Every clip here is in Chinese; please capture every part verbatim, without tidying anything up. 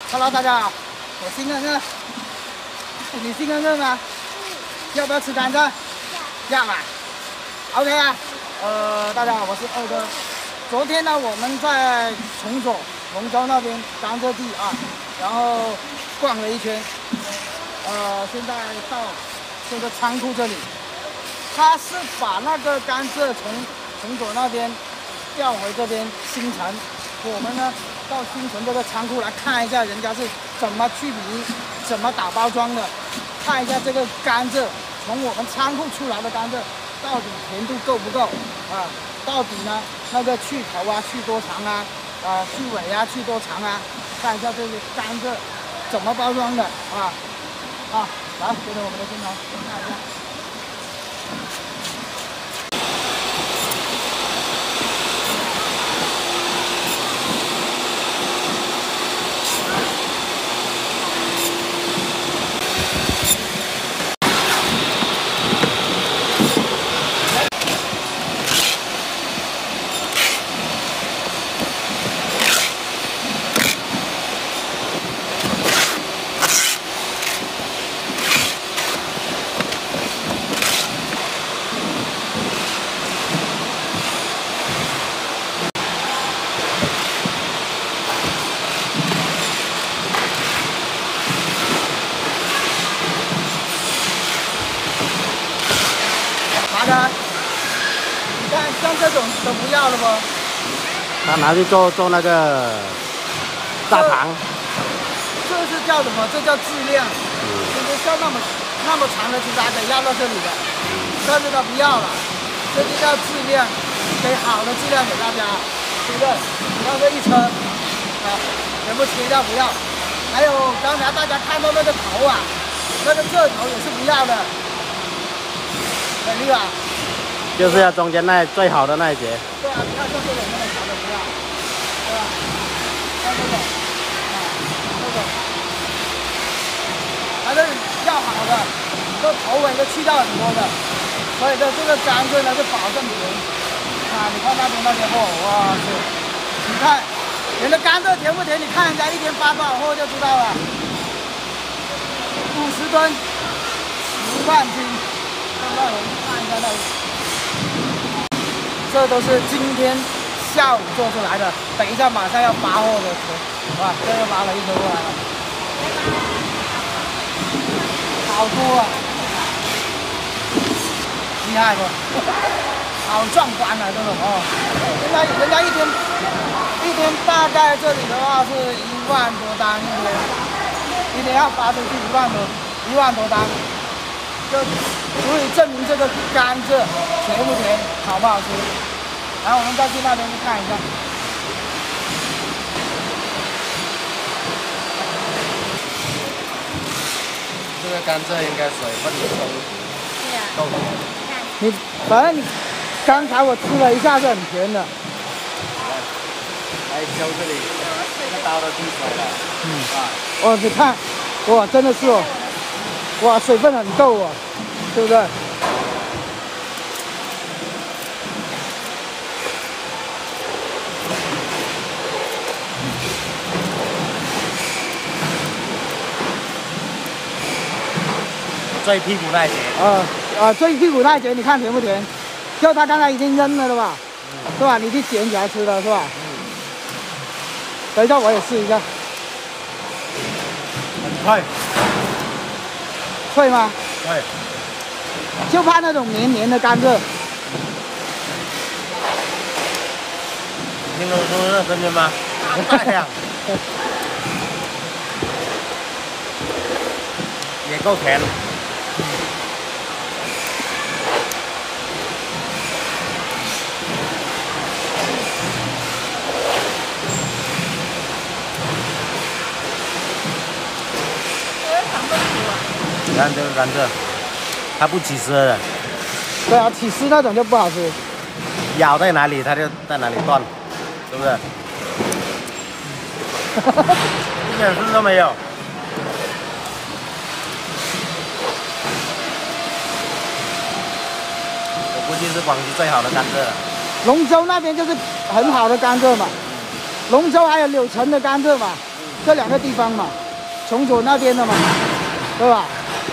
Hello， 大家好，我姓恩恩。你姓恩恩吗？要不要吃甘蔗？要嘛。OK 啊。呃，大家好，我是二哥。昨天呢，我们在崇左龙州那边甘蔗地啊，然后逛了一圈。呃，现在到这个仓库这里，他是把那个甘蔗从崇左那边调回这边新城。我们呢到新城这个仓库来看一下，人家是怎么去皮、怎么打包装的，看一下这个甘蔗从我们仓库出来的甘蔗到底甜度够不够啊？到底呢那个去头啊去多长啊？啊去尾啊去多长啊？看一下这个甘蔗怎么包装的啊？啊，来，跟着我们的镜头看一下。你看，像这种都不要了不？ 他拿去做做那个大肠。 这是叫什么？这叫质量。嗯。就是像那么那么长的其实还得要到这里的，但是他不要了，这就叫质量，给好的质量给大家，对不对？你看这一车，啊，全部切掉不要。还有刚才大家看到那个头啊，那个这头也是不要的。美丽吧？ 就是要中间那最好的那一节。 对啊，你看像这种那么长的不要，对吧？像这种，啊，这种，还是要好的，这头尾都去掉很多的，所以这这个甘蔗呢是保证甜。啊，你看那边那些货，哇塞！你看人的甘蔗甜不甜？你看人家一天发多少货就知道了。五十吨，十万斤。让我们看一下那里，这都是今天下午做出来的，等一下马上要发货的车，哇，这又拉了一车过来了，好多啊，厉害不？好壮观啊，这种哦，人家人家一天一天大概这里的话是一万多单一天，一天要发出去一万多一万多单。就足以证明这个甘蔗甜不甜，好不好吃。然后我们再去那边去看一下。 这个甘蔗应该水分够。 对呀。 够。 你反正你刚才我吃了一下是很甜的。 来削这里，那刀都进水了。嗯。啊。 哦，你看，哇，真的是哦。哇，水分很够啊，对不对？ 最屁股那一节。 啊啊，最屁股那一节，你看甜不甜？就他刚才已经扔了的吧？嗯。是吧？你去捡起来吃的是吧？嗯。等一下我也试一下。 很快。 会吗？ 会， 就怕那种黏黏的甘蔗。 听得出那声音吗？太亮，也够甜。你看这个甘蔗，它不起丝的。 对啊，起丝那种就不好吃。 咬在哪里，它就在哪里断，是不是？一点丝都没有。我估计是广西最好的甘蔗了。 龙州那边就是很好的甘蔗嘛，龙州还有柳城的甘蔗嘛， 这两个地方嘛，从左那边的嘛，对吧？对。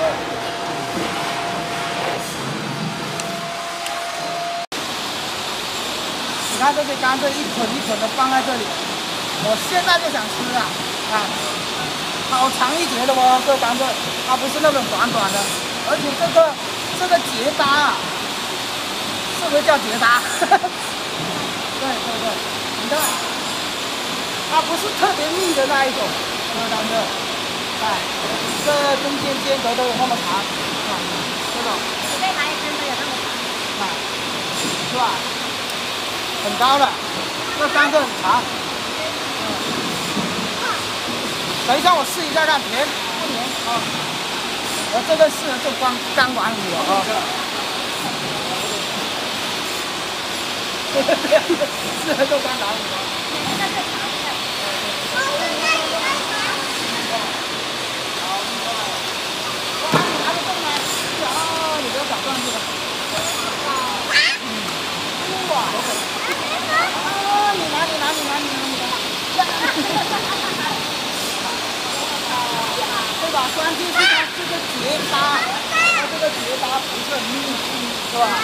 你看这些甘蔗一捆一捆的放在这里，我现在就想吃啊！啊，好长一节的哦，这甘蔗，它不是那种短短的，而且这个这个结搭啊，是不是叫结搭？对对对，你看，它不是特别密的那一种，这个甘蔗，哎，这中间间隔都有那么长，啊，这种。 随便拿一根都有那么长。 啊，是吧？很高的，这甘蔗很长。嗯。等一下，我试一下看，甜不甜啊？我这个试了就光刚完五了啊。试了就刚完五了。 这个最长的。 哇，你拿得动吗？哦，你不要搞断这个。哇！哦，你拿，你拿，你拿，你拿，你拿。对吧？关键是它这个结搭，它这个结搭不是很密，是吧？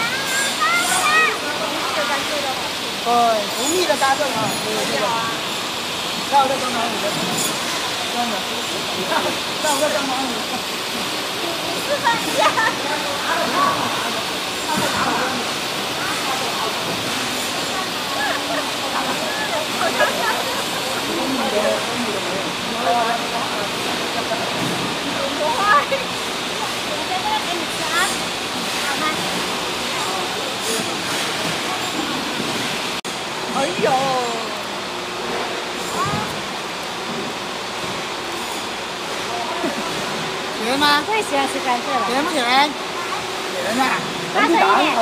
这甘蔗的好吃。 对，不密的甘蔗啊，对对对。那我再刚拿五个，真的。那我再刚拿五个。 你是专家。不会，我在这个给你吃啊，好吗？ 哎呦！甜吗？ 最喜欢吃甘蔗了。 甜不甜？甜啊！ 大声一点。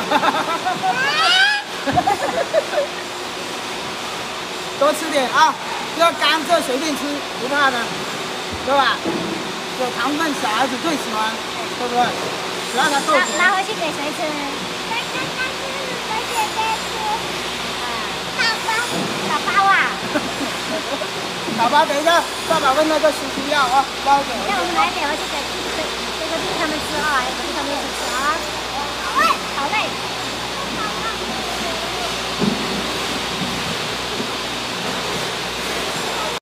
多吃点啊！这个甘蔗随便吃，不怕的，对吧？有糖分，小孩子最喜欢，对不对？只要它够甜。 拿回去给谁吃？给给给姐姐吃。啊，宝宝，宝宝啊！ 宝宝，等一下，爸爸问那个叔叔要啊，包给。 那我们拿一点回去给这这个弟弟他们吃啊，给弟弟他们一起吃啊。好嘞，好嘞。